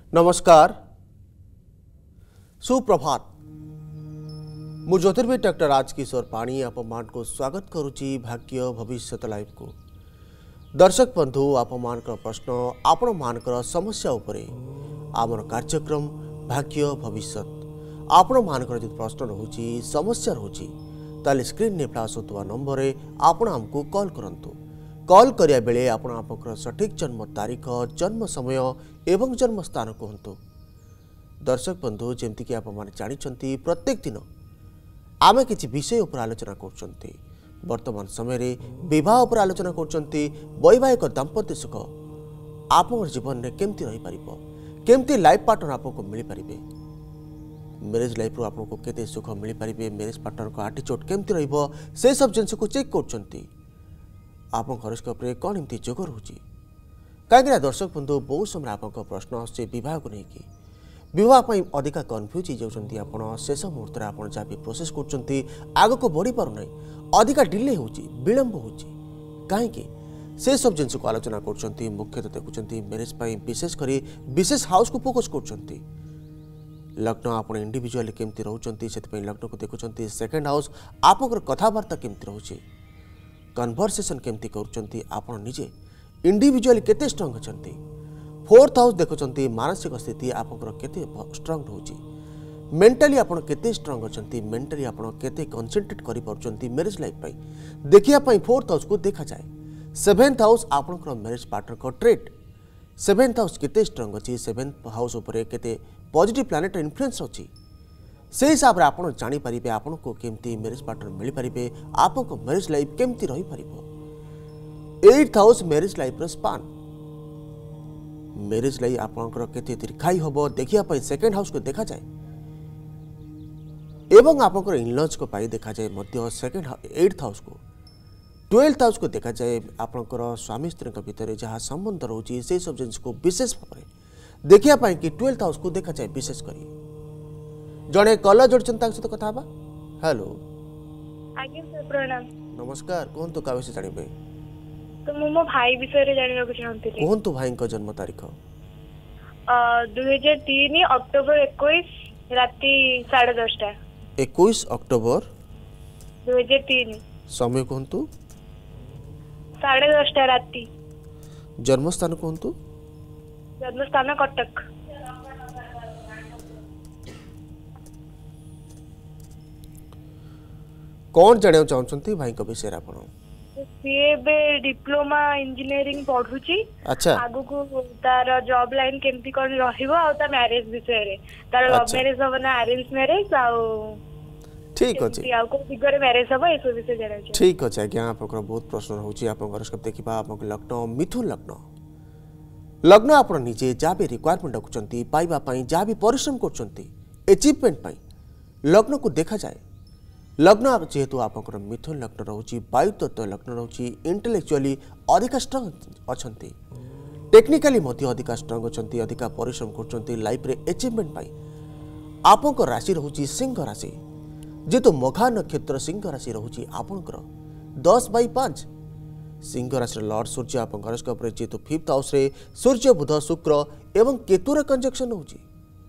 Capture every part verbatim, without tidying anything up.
नमस्कार सुप्रभात मु ज्योतिर्विद डॉक्टर राजकिशोर पाणी आपण को स्वागत करुच्ची भाग्य भविष्य लाइव को। दर्शक बंधु आपण प्रश्न आपण मानकर समस्या उपरे आमर कार्यक्रम भाग्य भविष्य आपण मानकर जो प्रश्न रोची समस्या रोची ताले स्क्रीन ने फ्लाश होता नंबर आपण हमको कॉल करंतु। कॉल करिया बेले आपण आपनकर सठिक जन्म तारीख जन्म समय एवं जन्म स्थान कहतु। दर्शक बंधु जमती कि आप जानी प्रत्येक दिन आमे किसी विषय उपर आलोचना कर वर्तमान समय विवाह उपर आलोचना कर वैवाहिक दाम्पत्य सुख आप जीवन में केमती रही पारिबो केमती लाइफ पार्टनर आपको मिल पारिबे मैरिज लाइफ रो आपको केते सुख मिल पारिबे मैरिज पार्टनर को एटीट्यूड केमती रहिबो से सब जिनस को चेक करछंती आप हरोस्कोप रे कौन एमती जोग रोचे कहीं दर्शक बंधु बहुत समय आप प्रश्न आसे बह को लेकिन बह अधिका कन्फ्यूज हो शेष मुहूर्त आप जहाँ भी प्रोसेस कर को बढ़ी पार ना अधिका डिले हो विलंब हो कहीं से सब जिन को आलोचना कर मुख्यतः देखुं मैरिज विशेषकर विशेष हाउस को फोकस कर लग्न आप इंडिविजुअली केमती रोचे से लग्न को देखुं सेकेंड हाउस आप कथबार्ता केमती रोचे कन्वर्सेशन केमती करुँच आपण निजे इंडिविजुअली केते स्ट्रांग अछंती फोर्थ हाउस देखुंत मानसिक स्थिति आपंकर केते स्ट्रांग रोची मेंटली आपण केते स्ट्रांग अछंती मेंटली आपण केते कंसंट्रेट करि परचंती मैरिज लाइफ पई देखिया पई फोर्थ हाउस को देखा जाए सेवेंथ हाउस आपनकर मैरिज पार्टनर को ट्रेट सेवेंथ हाउस केते स्ट्रांग अछि सेवेंथ हाउस ऊपर केते पॉजिटिव प्लैनेट इन्फ्लुएंस अछि से हिसाब से आप जानी पारिबे आपन को केमती मैरिज पार्टनर मिल पारिबे आपन को मैरिज लाइफ केमती रही पारिबो एट हाउस मैरिज लाइफ रो स्पान मैरिज लाइफ आपनकर केते दीर्घायु होबो देखिया पई सेकंड हाउस को देखा जाए एवं आपनकर इनलॉज को पाई देखा जाए मध्य सेकंड एट हाउस को ट्वेल्थ हाउस को देखा जाए आपनकर स्वामी स्त्री के भीतर जहाँ संबंध रोची से सब जिनिस को विशेष भाव देखिया पई कि ट्वेल्थ हाउस को देखा जाए विशेष करी जड़े कल जोड़चन सहित कथा हेलो आज्ञा सर प्रणाम नमस्कार कहतु का विषय जानिबे तो मु मो भाई विषय जानिबा को चाहंती कहतु भाई को जन्म तारीख दो हज़ार तीन अक्टोबर इक्कीस राती साढ़े दस टा इक्कीस अक्टोबर दो हज़ार तीन समय कहतु साढ़े दस टा राती जन्म स्थान कहतु जन्म स्थान कटक कौन जानिया चाहछंती भाई को विषय आपण सीए बे डिप्लोमा इंजीनियरिंग पढुची अच्छा आगु को तार जॉब लाइन केमती कोन रहिबो आ ता मैरिज विषय रे तार लव मैरिज हो ना अरेंज मैरिज आ ठीक अछि आ को बिगर मैरिज हो एसो विषय जाना छै ठीक अछि आज्ञा आपकर बहुत प्रश्न होची आपन हरोस्कोप देखिबा आपन लग्न मिथुन लग्न लग्न आपण निजे जाबे रिक्वायरमेंट रखुचंती पाइबा पई जाबे परिश्रम करचंती अचीवमेंट पई लग्न को देखा जाए लग्न जेहेतु आप मिथुन लग्न रोची वायु तत्व लग्न रोची इंटेलेक्चुअली अधिका स्ट्रांग अछंती टेक्निकली मध्य अधिका स्ट्रांग अछंती अधिका परिश्रम करचंती लाइफ रे अचीवमेंट पाई आपन राशि रोची सिंह राशि जेहेतु मघा नक्षत्र सिंह राशि रोची आपनकर दस बाई पाँच सिंह राशि लॉर्ड सूर्य आप हरोस्कोप रे जेहेतु फिफ्थ हाउस रे सूर्य बुध शुक्र एवं केतुर कंजक्शन होची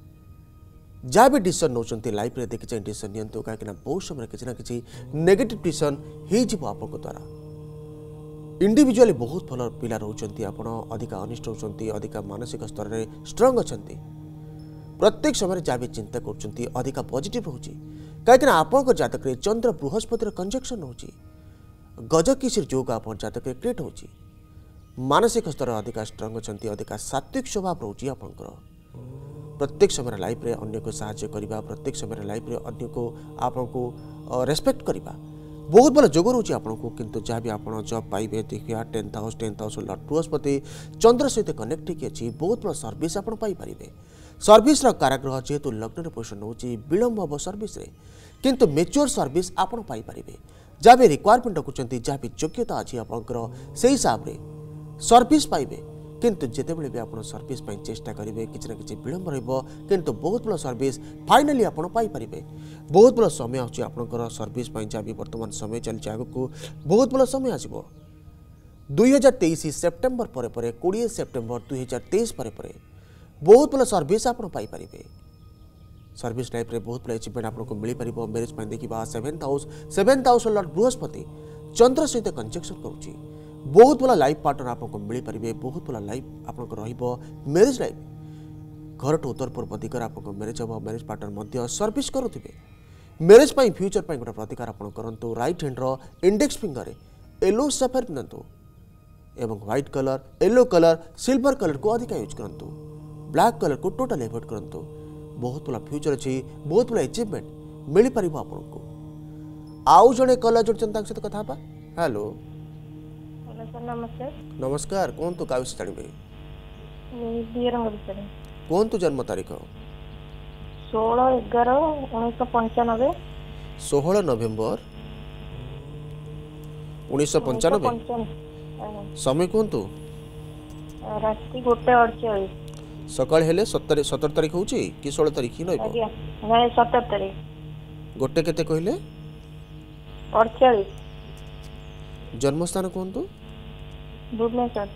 जहाँ भी डिसीजन नौकरी लाइफ रे देखी चाहिए डिसीजन नियंतु कहीं बहुत समय किसी ना किसी नेगेटिव डिसीजन हो आप द्वारा इंडिविजुअली बहुत भल पिला रोचंती आपण अधिका अनिष्ट होचंती अधिका मानसिक स्तर में स्ट्रांग अछंती प्रत्येक समय जहाँ भी चिंता करचंती अधिका पॉजिटिव होची कहीं आपण जातक रे चंद्र बृहस्पतिर कंजक्शन होची गजकिशिर योग आप जातक रे क्रिएट होची मानसिक स्तर अधिका स्ट्रांग अछंती अधिका सात्विक स्वभाव रोची आपनकर प्रत्येक समय लाइफ रे अन्य को सहायता करबा प्रत्येक समय लाइफ रे अन्य को आपन को रेस्पेक्ट करबा बहुत बड़ा जोग रोची आपन को किंतु जहाँ भी आपन जॉब पाइबे देखिया tenth house tenth house lord बृहस्पति चंद्र सहित कनेक्ट की अच्छी बहुत बड़ा सर्विस आपन पाई परिबे सर्विस रो कारागृह जेहेतु लग्न रे पोषण होची विलंब हो सर्विस रे किंतु मैच्योर सर्विस आपन पाई परिबे जहाँ भी रिक्वायरमेंट रखुचंती जहाँ भी योग्यता अच्छी आपनकर से हिसाब रे सर्विस पाइबे किंतु जिते बड़े भी आप सर्विस चेष्टा करेंगे किसी ना कि विलंब रु बहुत बड़ा सर्विस फाइनाली आप पाइपर बहुत बड़ा समय आछी आपनकर सर्विस जहाँ भी वर्तमान समय चलती आग को बहुत बड़ा समय आसो दुई हजार तेईस सेप्टेम्बर पर कोड़े सेप्टेम्बर दुई हजार तेईस पर बहुत भल सर्विस आप पाइपर सर्विस लाइफ रे बहुत भल अचिवमेंट आपको मिल पार मैरिज देखा seventh house seventh house lord बृहस्पति चंद्र सहित कंजक्शन करुच्ची बहुत भल लाइफ पार्टनर आपको मिल पारे बहुत भल लाइफ आपको मैरिज लाइफ घर टू उत्तर पूर्व दिगरे आपको मैरिज हम मैरिज पार्टनर सर्विस करुवे मैरिज पाई फ्यूचर पाई गोटे प्रतिकार आप करूँ राइट हैंड रो इंडेक्स फिंगर येलो सफेयर पिंधु एवं white colour yellow colour silver colour को अधिक यूज करूँ ब्लैक कलर को टोटल एवॉइड करूँ बहुत भल फ्यूचर अच्छी बहुत भल अचिवमेंट मिल पार आपको आउ जड़े कल जोड़ते सहित कथा हेलो नमस्कार नमस्कार कहतु क्या जानवे कहतु जन्म तारीख षोलह एगार उन्नीस पंचानबे षोहल नवेम्बर उन्नीस पंचानबे समय कहतु राति गोटे अड़चाश सकाल हेले सतर सतर तारीख हूँ कि षोलह तारीख ही नहीं सतर तारीख गोटे केते कहले अड़चाश जन्मस्थान कहतु भुवनेश्वर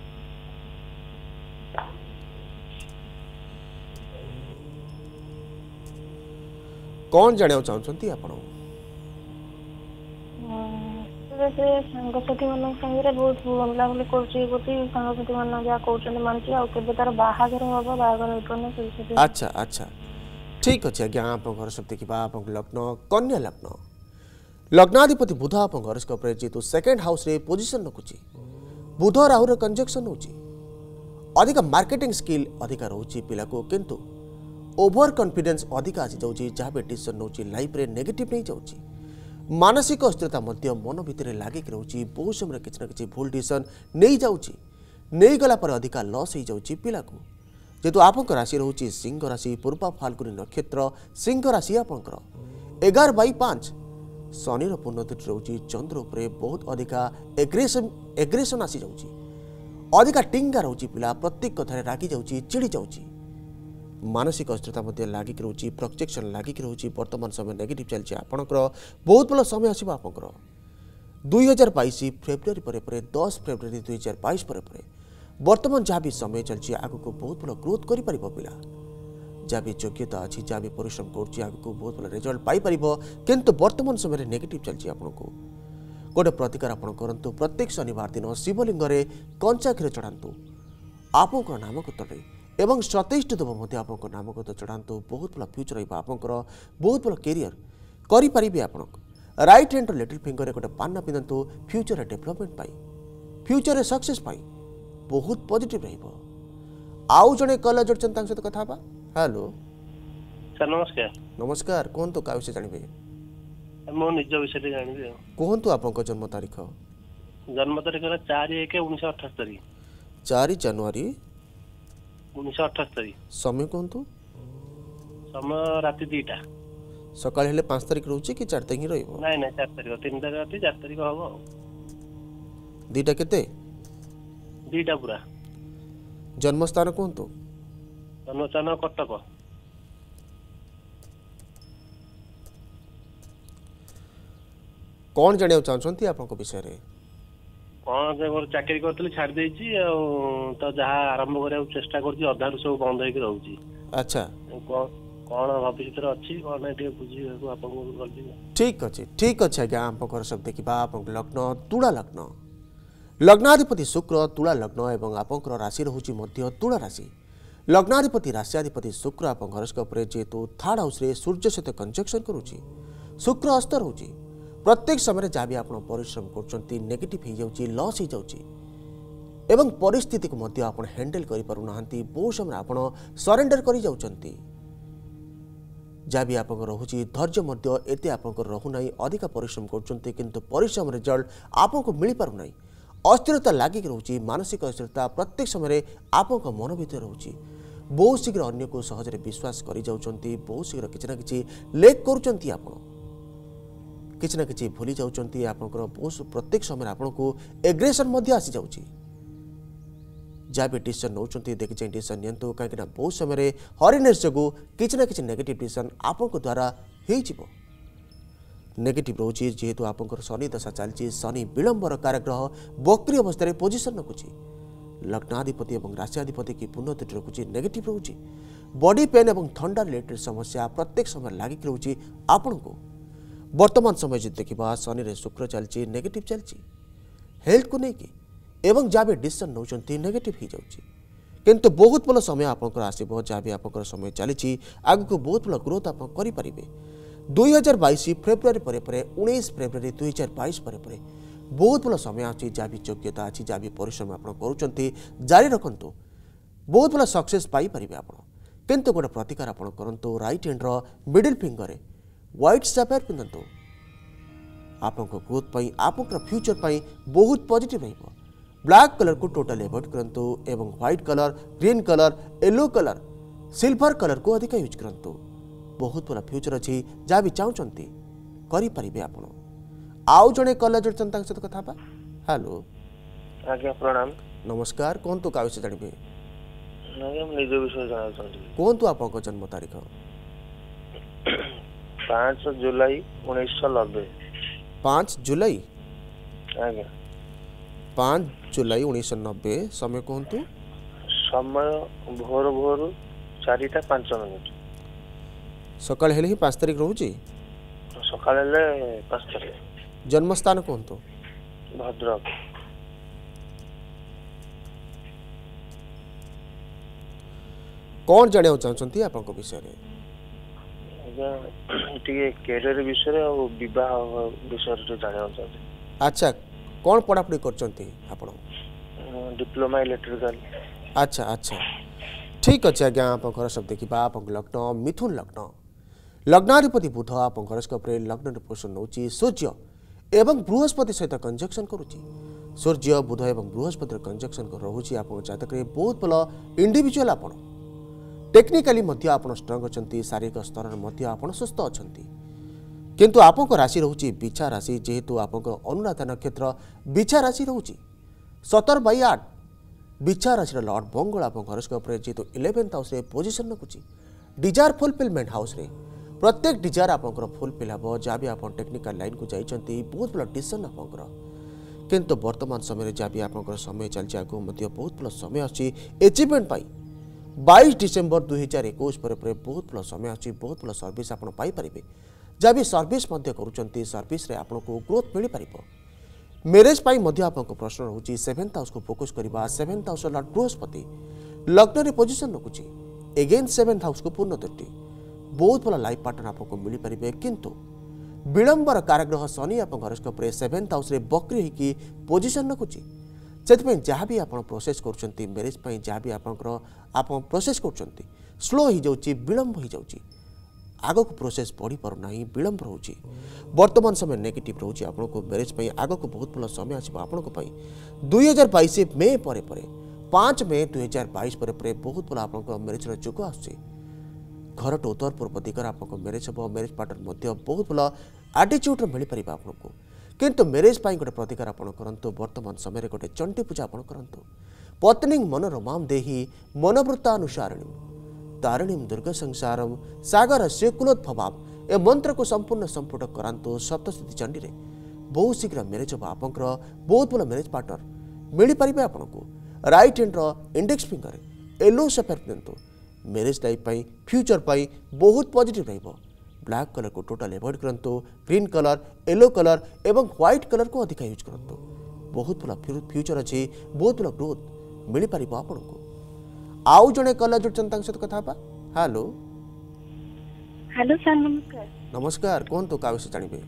कौन जाना चाहते आप सांगसाथी मान संगे बहुत बुलाबुली करसाथी मान जहाँ कहते मानती आगे तार बाहागर हम बाहर अच्छा अच्छा ठीक अच्छे आज्ञा आप घर सब देखा आप लग्न कन्या लग्न लग्नाधिपति बुध आप घर जेहतु सेकेंड हाउस रे पोजिशन रखुच्छी बुध राहुर कंजक्शन होची अधिक मार्केटिंग स्किल अधिक रोची पिला को किंतु ओवर कॉन्फिडेंस अधिक आसी जाउची जहाँ भी डिसीजन नौची लाइफ रे नेगेटिव नहीं जाउची मानसिक अस्थिरता मध्य मन भितर लागिक रोची बहुत समय किसी ना किसी भूल डिसीजन नहीं जाउची नहीं गला पर अधिक लॉस हो जाउची पिला को जेतु आपंक राशि रोची सिंह राशि पूर्वा फाल्गुनी नक्षत्र सिंह राशि आपंकर एगार बै पाँच शनिर पूर्णतिथि रोची चंद्र उपरे बहुत अधिका एग्रेसन एग्रेसन आसी जाउची अधिका टिंगा रोची पिला प्रत्येक कथारे रागी जाउची चिड़ी जाउची मानसिक अस्थिरता मध्य लागिक रोची प्रोजेक्शन लागिक रोची वर्तमान समय नेगेटिव चलछि आपनकर बहुत भल समय आसीबा आपनकर दुई हजार बाईस फेब्रुआरी परे परे दस फेब्रुआरी दुई हजार बाईस परे परे वर्तमान जहाँ भी समय चलछि आगको बहुत भल ग्रोथ करि परिबो पिला जहाँ भी योग्यता अच्छी जहाँ भी परिश्रम करूँ बहुत भल रिजल्ट पाइपर किंतु वर्तमान समय नेगेटिव चलती आपको गोटे प्रतिकार आप करूँ प्रत्येक शनिवार दिन शिवलिंग कंचा क्षीर चढ़ातु आप नामकूतरे एवं सतैष्ट देव आप नामकूत चढ़ातु बहुत भल फ्यूचर रहा बहुत भल कैरियर करें आप राइट हैंड लिटिल फिंगर गोटे पाना पिंधु फ्यूचर डेभलपमेंट पाई फ्यूचर सक्सेस पाई बहुत पॉजिटिव रहिबो आउ जड़े कल जोड़छन सहित कथा हेलो सर नमस्कार नमस्कार कहतु क्या विषय जानवे मो निज विषय जानवी कहतु आप जन्म तारीख जन्म तारीख है चार एक उन्नीस अठस्तरी चार जनवरी उन्नीस अठस्तरी समय कहतु समय राति दीटा सकाल हेले पाँच तारीख रोचे कि चार तारीख रही नाई नाई चार तारीख तीन तारीख राति चार तारीख हम दीटा केते दीटा पूरा जन्मस्थान कहतु जन्मस्थान कटक कौन जाना चाहते आप विषय रे कौन मोर चाकरी करथली छाड़ देछि तो जहाँ आरंभ करा चेष्टा करछि अधारु सब बंद होकर रोची अच्छा कौन भविष्य अच्छी कौन नहीं बुझी आपको ठीक अच्छे ठीक अच्छे आज्ञा आप सब देखा आप लग्न तुला लग्न लग्नाधिपति शुक्र तुला लग्न एवं आपंकर राशि रोचे मध्य तुला राशि लग्नाधिपति राशियाधिपति शुक्र आप घरस्कोप जेहेतु थर्ड हाउस रे सूर्य सहित कंजक्शन करुच्ची शुक्र अस्त रोचे प्रत्येक समय जहाँ भी आप परिश्रम कर नेगेटिव हो जाउची लॉस हो जाउची एवं परिस्थिति को मध्य आप हैंडल कर पारु नाहंती बहुत समय आप सरेंडर कर जाउचंती जहाँ भी आप रोचे धैर्य मध्य एते आप रहुना अधिक परिश्रम करचंती किंतु परिश्रम रिजल्ट आपको मिल पारु नाही अस्थिरता लागिक रोचे मानसिक अस्थिरता प्रत्येक समय आप मन भर रोचे बहुत शीघ्र अन्य को सहजरे विश्वास कर जाउचंती बहुत शीघ्र किसी ना किसी लेक करुचंती आप किसी ना किसी भूली जाउचंती आपनकर बहुत प्रत्येक समय आपको एग्रेसन मध्य आसी जाउची जहाँ भी डिसीजन नौचंती देखि चाहि डिसीजन नियंतु कहीं बहुत समय हरिनेस जगू किसी ना किसी नेगेटिव डिसीजन आपको द्वारा हो नेगेटिव रोचे जेहेतु आपंकर शनि दशा चलती शनि विलंबर कारग्रह बक्री अवस्था पोजिशन रखुच्छी लग्नाधिपति और राशियाधिपति की पूर्ण त्रुटि रखुच्छी नेगेटिव रोचे बॉडी पेन और थंडा रिलेटेड समस्या प्रत्येक समय लागिक रोचे आपण को वर्तमान समय जो देखा शनि रे शुक्र चलती नेगेटिव चलती हेल्थ को लेकिन एवं जहाँ भी डिसीजन नौकरी नेगेटिव हो जाऊँगी किंतु बहुत भल समय आपंकर आसो जहाँ भी आप समय चली आग को बहुत भल ग्रोथ आप करेंगे दुई हजार बैश फेब्रुआरी पर उन्नीस फेब्रुआरी दुई हजार बैश पर बहुत भल समय अच्छी जहाँ भी योग्यता अच्छी जहाँ भी परिश्रम आप जारी रखु बहुत भल सक्सेस पाइपर आप किंतु गोटे प्रतिकार आप करूँ राइट हैंड्र मिडिल फिंगर व्हाइट सफेयर पिंधतु आप ग्रोथ पाई आप फ्यूचर पाई बहुत पॉजिटिव रहिबो ब्लैक कलर को टोटल एवॉइड करंतु एवं white colour green colour yellow colour silver colour को अधिक यूज करंतु बहुत भल फ्यूचर अच्छी जहाँ भी चाहते करें आप आउ जड़े कलर जोड़ता सहित कथा हेलो आज्ञा प्रणाम नमस्कार कौन तो का विषय जानवे निज विषय जाना कौन तो आप जन्म तारीख पाँच जुलाई उन्नीस नब्बे पाँच जुलाई आज्ञा पाँच जुलाई उन्नीस नब्बे समय कहतु समय भोर भोर चारिटा पांच मिनिट सकाल हेले ही पाँच तारीख रोचे सकाल पाँच तारीख जन्मस्थान कहतु भद्रक कौन जाना चाहते आप विषय कैरियर विषय और विवाह विषय जाना चाहते अच्छा कौन पढ़ापढ़ी करछंती आपण डिप्लोमा इलेक्ट्रिकल अच्छा अच्छा ठीक अच्छे आज्ञा आप घर सब देखा आप लग्न मिथुन लग्न लग्नाधिपति बुध आप हरोस्कोप लग्न पोषण नौची सूर्य एवं बृहस्पति सहित कंजक्शन करुच्ची सूर्य बुध एवं बृहस्पति कंजक्शन रोचे आप जातक बहुत भल इंडिविजुअल आप टेक्निकाली आप स्ट्रंग अच्छा शारीरिक स्तर में आप सुस्थ अच्छा किंतु आपको राशि रोचे बिछा राशि जेहेतु आप अनुराधा नक्षत्र बिछा राशि रोचे सतर बै आठ बिछा राशि लॉर्ड मंगल आप हरोस्कोप जेहेतु इलेवेन्थ हाउस पोजिशन रखुच्छी डिजायर फुलफिलमेंट हाउस रे प्रत्येक डिजायर आप फुलफिल हम जहाँ भी आप टेक्निकल लाइन को जाइए बहुत भल डिसीजन आप किंतु वर्तमान समय जहाँ भी आप समय चलती आगे बहुत भल समय अच्छी एचिवमेंट पाई बाईस डिसेम्बर दुई हजार एक बहुत भल समय अच्छी बहुत भल सर्विस आप जहाँ भी सर्विस करुँच सर्विस आपको ग्रोथ मिल पार मैरेज आप प्रश्न रोचे सेवेन्थ हाउस को फोकस करवा सेवेन्थ हाउस लॉर्ड बृहस्पति लग्न रे पोजिशन रखुच्छी एगेन सेवेन्थ हाउस को पूर्ण त्रुटि बहुत भल लाइफ पार्टनर आपको मिल पारे किंतु विलंबर काराग्रह शनि आप हरोस्कोप सेवेन्थ हाउस बक्री होगी पोजिशन रखुच्छी से जहाँ भी आप प्रोसेस कर मैरेज जहाँ भी आप प्रोसेस कर स्लो हो जाऊँगी विलंब हो जाऊँगी आग को प्रोसेस बढ़ी पारना विलंब रोचे वर्तमान समय नेगेटिव रोचे आपको मैरेज आग को बहुत भल समय आसो आपण दुई हजार बैश मे पर पाँच मे दुई हजार बैश पर बहुत भल आप मैरेज जोग आस घर टू उत्तर पूर्व दिगर आप मैरेज हम मैरेज पार्टनर बहुत भल आटिट्यूड मिल पार आपको किंतु मैरेज गोटे प्रतिकार आप करूँ वर्तमान समय गोटे चंडी पूजा आप करूँ पत्नी मनोरमां देही मनोवृत्तानुसारिणी तारिणी दुर्ग संसारम सागर से कुलोद्भवाम ए मंत्र को संपूर्ण संपुट करांतु सप्तशती चंडी रे बहुत शीघ्र मैरेज हम आप बहुत भल मैरेज पार्टनर मिल पारे आपको right hand index finger yellow sapphire पिंधु मैरेज लाइफ फ्यूचर पाई बहुत पॉजिटिव रहिबो ब्लैक कलर को टोटल एवॉइड करंतु ग्रीन कलर येलो कलर एवं व्हाइट कलर को अधिक यूज करंतु बहुत भल फ्यूचर अच्छी बहुत भल ग्रोथ मिल पार आपको आउ जड़े कलर जोड़ता सहित कथा हेलो हेलो सर नमस्कार नमस्कार कौन तो का विषय जानवे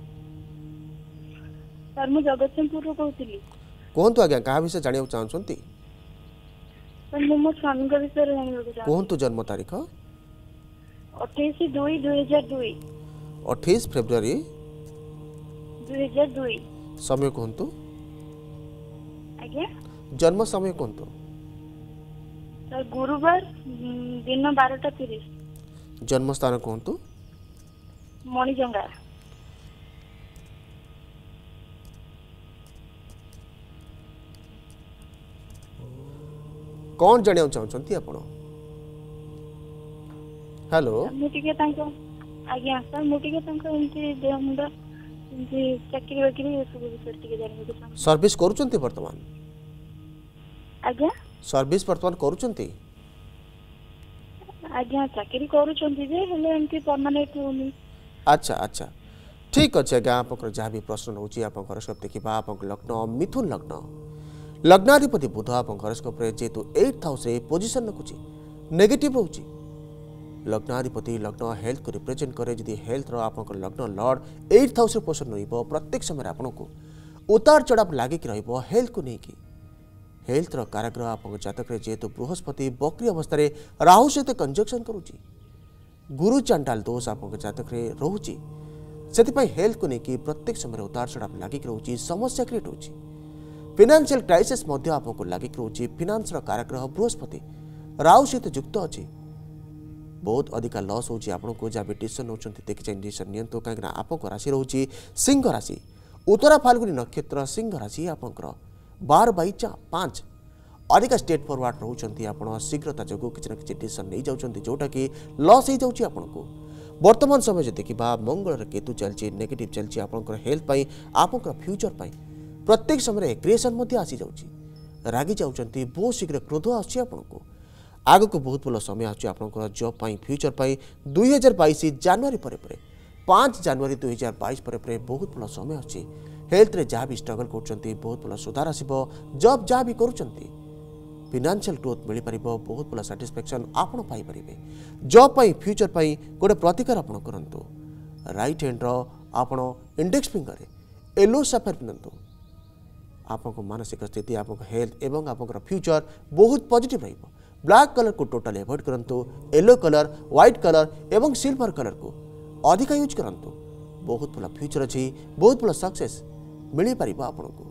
सर मु जगतसिंहपुर रो कहतली कौन तो आज्ञा का विषय जानिया चाहछंती सर मु मो स्वामी का विषय जानिया चाहछंती कौन तो जन्म तारीख अट्ठाईस दुई दुई हजार दुई अट्ठाईस फेब्रुआरी दुई हजार दुई समय कौन तो आज्ञा जन्म समय कौन तो सर गुरुवार दिन बारटा तीस जन्म स्थान कौन तो मणिजंगा कौन जानिया चाहछंती आपण हेलो मु टिके तांको आज्ञा सर मु टिके तांको एंती देह मुंडा एंती चाकरी बाकरी सब विषय टिके जानिया चाहछंती सर्विस करूचंती वर्तमान आज्ञा सर्विस वर्तमान करूचंती आज्ञा चाकरी करूछंती जे हेले एमती परमानेंट होनी। अच्छा अच्छा ठीक अच्छे आज्ञा आप जहाँ भी प्रश्न रोचे आप हॉरोस्कोप देखा आप लग्न मिथुन लग्न लग्नाधिपति बुध आप हॉरोस्कोप जेहेतु एट हाउस रे पोजिशन रखुची नेगेटिव रोची लग्नाधिपति लग्न हेल्थ को रिप्रेजेंट करे जदि हेल्थ रो आप लग्न लॉर्ड एट हाउस रे पोजिशन रहिबो प्रत्येक समय आपको उतार चढ़ाव लागिक रहिबो हेल्थ को लेकिन हेल्थ रो काराग्रह आप जातक जेहेतु बृहस्पति बकरी अवस्था राहु सहित कंजक्शन करुच्ची गुरु चांडाल दोष आप जातक रोचे से हेल्थ को लेकिन प्रत्येक समय उतार चढ़ाव लागिक रोचे समस्या क्रिएट होची फाइनेंशियल क्राइसिस आपको लागिक रोचे फाइनेंस रो काराग्रह बृहस्पति राहु सहित युक्त अच्छी बहुत अधिका लॉस होची आपको जहाँ भी डिसीजन होती देखिए डिसीजन नियंतु कहीं आपको राशि रोचे सिंह राशि उत्तरा फाल्गुनी नक्षत्र सिंह राशि आपंकर बार बै पांच अधिका स्टेट फॉरवर्ड रोचंती आप शीघ्रता जो किसी न किसी डिसीजन नहीं जाउछंती जोटा कि लॉस हो जाउछि आपको वर्तमान समय जो देखा मंगल केतु चलती नेगेटिव चलती आपंकर हेल्थ पाई आपंकर फ्यूचर पाई प्रत्येक समय एग्रेसन आसी जाउछि रागी जाउछंती बहुत शीघ्र क्रोध आछि आपको आग को बहुत भल समय आछि आपंकर जॉब पाई फ्यूचर पाई दुई हजार बैश जनवरी पर पाँच जनवरी दुई हजार बैश पर बहुत भल समय अच्छी हेल्थ रे जहाँ भी स्ट्रगल कर बहुत भल सुधार आसब जॉब जहाँ भी करुँच फाइनेंशियल ग्रोथ मिल पार बहुत भल साटिस्फैक्शन आपड़ पाइपर जॉब पाई फ्यूचर पाई गोटे प्रतिकार आप करूँ राइट हैंड आपण इंडेक्स फिंगर येलो सफेयर पिंधु आपको मानसिक स्थिति आप हेल्थ एवं आप फ्यूचर बहुत पॉजिटिव रहिबो ब्लैक कलर को टोटल एवॉइड करंतु येलो कलर व्हाइट कलर एवं सिल्वर कलर को अधिका यूज करंतु बहुत भल फ्यूचर अच्छी बहुत भल सक्सेस मिल पार आपको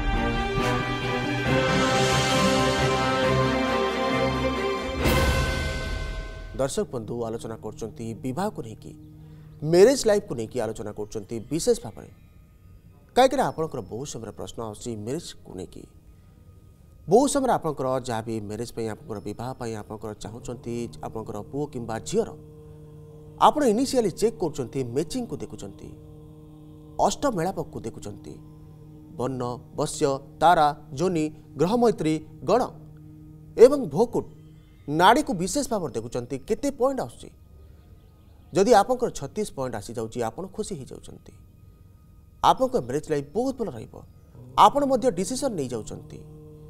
दर्शक बंधु आलोचना करचंती विवाह को लेकिन मैरिज लाइफ को लेकिन आलोचना करचंती विशेष भाव में कहीं आपंकर बहुत समय प्रश्न आसी मैरिज को लेकिन बहुत समय आपंकर जहाँ भी मैरिज पे आपंकर विवाह आपंकर चाहूँगी आपंकर पुओ किंबा झीर आप इनिशियली चेक कर मैचिंग को देखुंट अष्ट मेलाप को देखुंट वर्ण वश्य तारा जोनी ग्रह मैत्री गण एवं भोकुट नाड़ी को विशेष भाव देखुंट केते पॉइंट आसुची जदि आपंकर छत्तीस पॉइंट आसी जाउची आपण खुशी हो जाउचंती आपंकर मैरिज लाइफ बहुत भल रहिबो आपण मध्य डिसीजन नहीं जाउचंती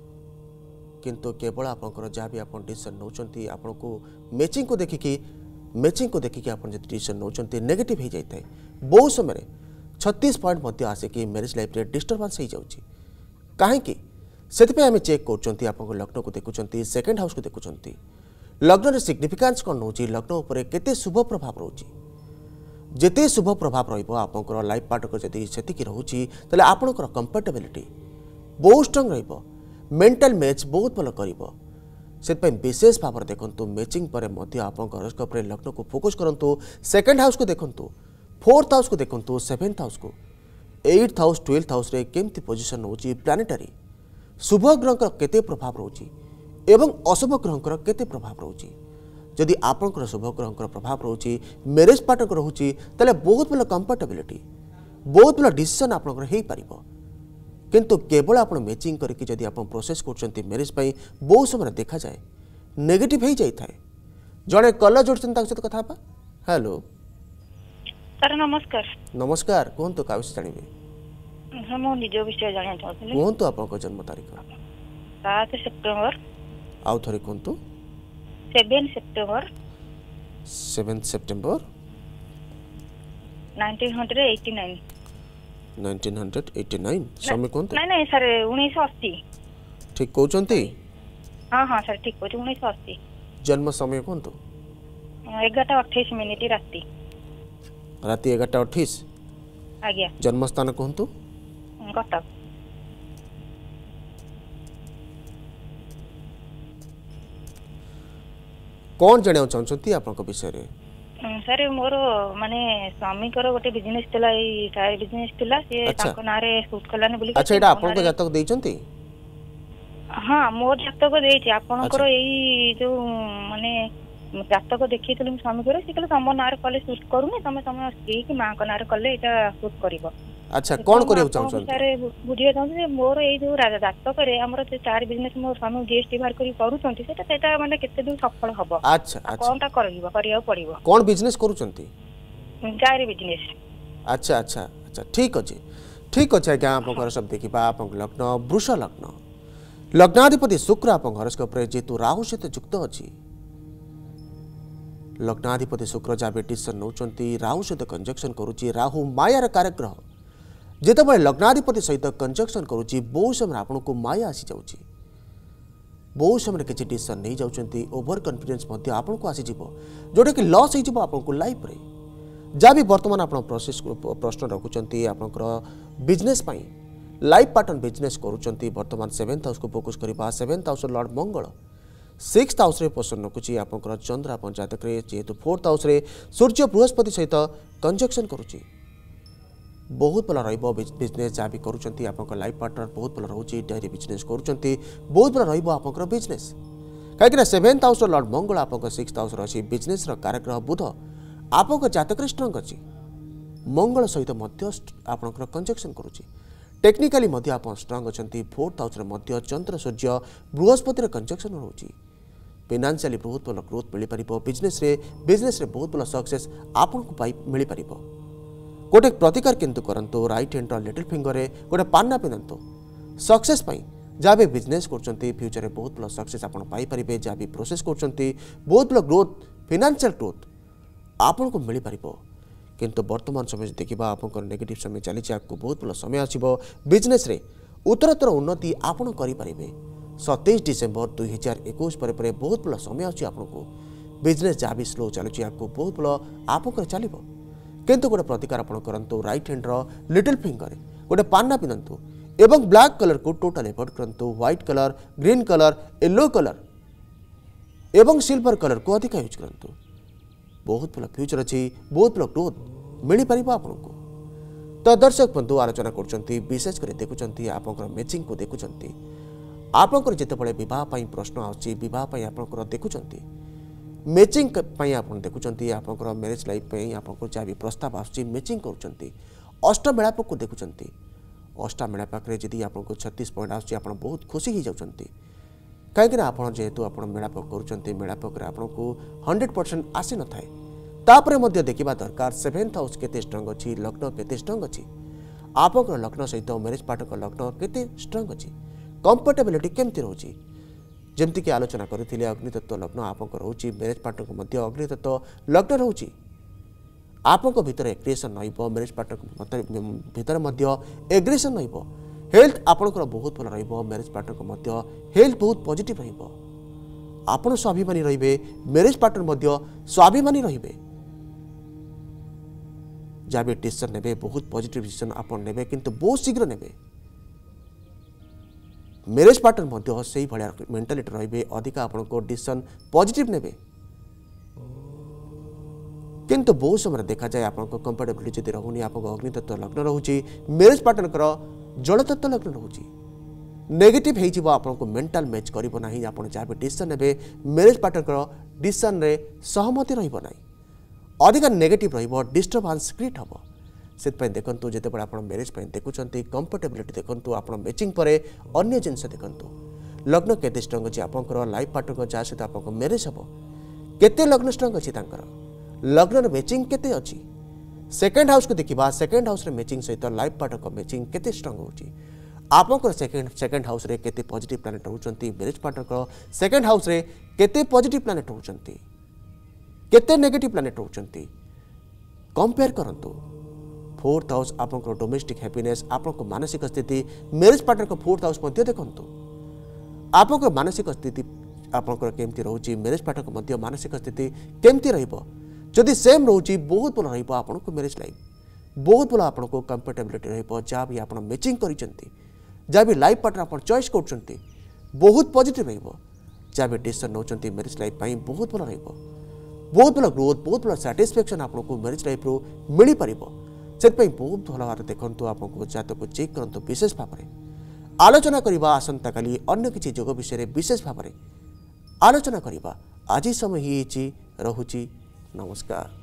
किंतु केवल आपंकर जहाँ भी आप डिसीजन नौचंती आपन को मैचिंग को देखिकी मैचिंग को देखिकी आप डिसीजन नौचंती नेगेटिव हो जाए बहुत समय छत्तीस पॉइंट मध्य आसिकी मैरिज लाइफ रे डिस्टर्बेंस हो जाउची काहेकि सेतिपे आमे चेक करचंती आपन लग्न को देखुचंती सेकंड हाउस को देखुचंती लग्न रे सिग्निफिकेंस कोन होची लग्न ऊपर केते शुभ प्रभाव रहउची जेते शुभ प्रभाव रहिबो आपनकर लाइफ पार्टनर जदि सेतिकी रहउची तले आपनकर कंफर्टेबिलिटी बहुत स्ट्रांग रहिबो मेंटल मैच बहुत भल करिबो सेतपै विशेष भाव देखंतु मैचिंग पर मध्य आपन हॉरोस्कोप रे लग्न को फोकस करंतु सेकंड हाउस को देखंतु फोर्थ हाउस को देखंतु सेवेंथ हाउस को एट्थ हाउस ट्वेल्थ हाउस रे केमती पोजीशन होची प्लानेटरी शुभ ग्रहंकर केते प्रभाव रहउची एवं अशुभ ग्रहंकर केते प्रभाव रहउची जदि आपनकर शुभ ग्रहंकर प्रभाव रहउची मैरिज पार्टनर रहउची तले बहुत भल कंफर्टेबिलिटी बहुत भल डिसीजन आपनकर हेई पारिबो किंतु केवल आप मैचिंग करके जदि आप प्रोसेस कर मैरिज पाई बहुत समय देखा जाए नेगेटिव हो जाए जड़े कलर जोड़ते सहित कथा हेलो सर नमस्कार नमस्कार कहतु क्या विषय जानवे मो निज विषय जाना चाहूँ कहतु आप जन्म तारीख सात सेप्टेम्बर आउ थे कहतु seven September seven September nineteen hundred eighty nine nineteen hundred eighty nine समय कौन नहीं नहीं सर उन्नीस अस्सी ठीक कहते हाँ हाँ सर ठीक कहते उन्नीस अस्सी जन्म समय कौन तो एगारटा अठाईस मिनिट राति राति एगारटा अठाईस आज्ञा जन्म स्थान कहतु कटक कौन जाना चाहते आपन विषय रे सर मोर माने स्वामी कर गोटे बिजनेस थिला ए टायर बिजनेस थिला से ताको नारे शूट कलाने बोली अच्छा एटा आपन को जातक देइचंती हां मोर जातक देइची आपन कर एई जो माने जातक देखिथिलु स्वामी कर से कहले तम नारे कले शूट करूनी तमे तम स्त्री की मां को नारे कले एटा शूट करिवो अच्छा कौन करियो चाहछन सर बुझिए चाहूँ जे मोर ए जो जातक रे हमर जे चार बिजनेस मोर स्वामी जीएसटी बाहर करी करूछंती सेटा सेटा माने केते दिन सफल हबो अच्छा अच्छा कोनटा करियो करियो पड़िबो कौन बिजनेस करूछंती चार बिजनेस अच्छा अच्छा अच्छा ठीक अछि ठीक अछि आज्ञा आपनकर सब देखिबा आपन लग्न वृष लग्न लग्नाधिपति शुक्र आपन हॉरोस्कोप रे जेतु राहु सहित युक्त अछि लग्नाधिपति शुक्र जहाँ डिसीजन नौचंती राहु सहित कंजक्शन करुच्ची राहु मायार कारग्रह जितेबाला लग्नाधिपति सहित कंजक्शन करुच्ची बहु समय आपन को माया आसी जाउची बहु समय किसी डिसीजन नहीं जाउचंती ओवर कॉन्फिडेंस मध्य आपन को आसी जिवो जोटा कि लॉस हो जिवो आपन को लाइफ रे जहाँ भी वर्तमान आपन प्रोसेस प्रश्न रखुचंती आपनकर बिजनेस पई लाइफ पार्टनर बिजनेस करुचंती वर्तमान सेवेंथ हाउस को फोकस करबा seventh house lord Mangal sixth house रे पोषण रखुची आपनकर चंद्र आपन जातक रे जेतु फोर्थ हाउस रे सूर्य बृहस्पति सहित कंजक्शन करुची बहुत भल रहिबो बिजनेस जहाँ भी करुचंती आपनकर लाइफ पार्टनर बहुत भल रहउची डेयरी बिजनेस करुचंती बहुत भल रहिबो आपनकर बिजनेस काहेकि सेवेंथ हाउस लॉर्ड मंगल आपनकर सिक्स्थ हाउस रही बिजनेस रो कारग्रह बुध आपनकर जातक रे स्ट्रांग अछि मंगल सहित मध्य आपनकर कंजक्शन करुची टेक्निकली मध्य आप स्ट्रांग अछंती फोर्थ हाउस रे मध्य चंद्र सूर्य बृहस्पति रे कंजक्शन रहउची फाइनेंशियली बहुत भल ग्रोथ मिल पारिबो बिजनेस रे बिजनेस रे बहुत भल सक्सेस आपन को पाई मिल पारिबो गोटे प्रतिकार किंतु करंतो राइट हैंड रो लिटिल फिंगर रे गोटे पान्ना पिनंतो सक्सेस पाई जहाँ भी बिजनेस करचंती फ्यूचर रे बहुत भल सक्सेस आपन पाई पारिबे जहाँ भी प्रोसेस करचंती बहुत भल ग्रोथ फाइनेंशियल ग्रोथ आपन को मिल पारिबो किंतु वर्तमान समय देखा आपंकर नेगेटिव समय चली आपको बहुत भल समय आसो बिजनेस रे उत्तरोत्तर उन्नति आपड़ करेंगे सतैश डिसेम्बर दुई हजार एकुश पर बहुत भल समय अच्छी आपको बिजनेस जहाँ भी स्लो चलुची आपको बहुत भल आपंकर चलो किंतु गोटे प्रतिकार आप करूँ राइट हैंड रो लिटिल फिंगर गोटे पान्ना पिंधतु एवं ब्लैक कलर को टोटाल एवॉइड करूँ white colour green colour yellow colour एवं सिल्वर कलर को अधिक यूज करूँ बहुत भल फ्यूचर अच्छी बहुत भल ग्रोथ मिल पार आपन को तो दर्शक बंधु आलोचना कर विशेषकर देखुं आपंकर मैचिंग को देखुं आपंकर जितेबाला बह प्रश्न आसपाई आपंकर देखुं मैचिंग आप देखुं आपंकर मैरिज लाइफ आपको जहाँ भी प्रस्ताव आसूँ मैचिंग कर अष्ट मेलाप को देखुं अष्टा मेलापाक जदि आपको छत्तीस पॉइंट आसूँ आप बहुत खुशी हो जाती कहीं आप जेहेतु आप मेलाप कर मेलापक आपको हंड्रेड परसेंट आसी न थाए तापरे मध्य देखा दरकार सेवेंथ हाउस केते स्ट्रांग अच्छी लग्न केते स्ट्रांग अच्छी आपंकर लग्न सहित मैरिज पार्टनर लग्न केते स्ट्रांग अच्छी कंफर्टेबिलिटी केमती रोची जमती कि आलोचना करथिले अग्नितत्व लग्न आपंकर रोची मैरिज पार्टनर मध्य अग्नितत्व लग्न रोची आपंक भीतर एग्रेसन रहिबो मैरिज पार्टनर भीतर मध्य एग्रेसन रहिबो हेल्थ आपंकर बहुत भल रहिबो मैरिज पार्टनर मध्य हेल्थ बहुत पॉजिटिव रहिबो आपण स्वाभिमानी रहिबे मैरिज पार्टनर मध्य स्वाभिमानी रहिबे जहाँ भी डिसीजन नेबे बहुत पॉजिटिव डिसीजन आपन नेबे किंतु बहुत शीघ्र नेबे मैरिज पार्टनर मध्य से भाया मेंटालिटी रहिबे अधिक आपन को डिसीजन पॉजिटिव नेबे किंतु बहुत समय देखा जाए आपन को कंफर्टेबिलिटी जदि रहुनी आपन अग्नितत्व लग्न रहुची मैरिज पार्टनर कर जलतत्व लग्न रहुची नेगेटिव हो आपन को मेंटल मैच करिबो नाही आपन जहाँ भी डिसीजन नेबे मैरिज पार्टनर कर डिसीजन रे सहमति रहिबो नाही अधिक नेगेटिव रहिबो डिस्टर्बेंस क्रिएट हबो से देखु जिते आप मैरिज देखुं कंफर्टेबिलिटी देखु आप मैचिंग पर अन्य जिनस देखु लग्न केते स्ट्रांग अच्छी आपंकर लाइफ पार्टनर जहाँ सहित आप मैरिज हम केते लग्न स्ट्रांग अच्छी लग्न मैचिंग केते अच्छी सेकेंड हाउस को देखा सेकेंड हाउस रे मैचिंग सहित लाइफ पार्टनर मैचिंग केते स्ट्रांग होची आपंकर सेकेंड सेकेंड हाउस रे केते पॉजिटिव प्लैनेट होचंती मैरिज पार्टनर सेकेंड हाउस रे केते पॉजिटिव प्लैनेट होचंती केते नेगेटिव प्लैनेट होचंती कंपेयर करंतु फोर्थ हाउस आपंकर डोमेस्टिक हैप्पीनेस आपंकर मानसिक स्थिति मैरिज पार्टनर को फोर्थ हाउस मध्य देखंतु आपंकर मानसिक स्थिति आपंकर केमती रहउची मैरिज पार्टनर को मध्य मानसिक स्थिति केमती रहिबो जदि सेम रहउची बहुत भल रहिबो आपनको मैरिज लाइफ बहुत भल आपनको कंफर्टेबिलिटी रहिबो जहाँ भी आप मैचिंग करिसेंती जहाँ भी लाइफ पार्टनर आप चॉइस करछंती बहुत पॉजिटिव रहिबो जहाँ भी डिसीजन नौचंती मैरिज लाइफ पई बहुत भल रहिबो बहुत भल ग्रोथ बहुत भल सैटिस्फैक्शन आपको मैरिज लाइफ रो मिल पारिबो से बहुत भल भाव देखु आपको जातक को चेक करूँ विशेष भाव में आलोचना करवा आसंता काली अन्य किसी जोग विषय विशेष भाव में आलोचना करवा आज समय ही रहुची नमस्कार।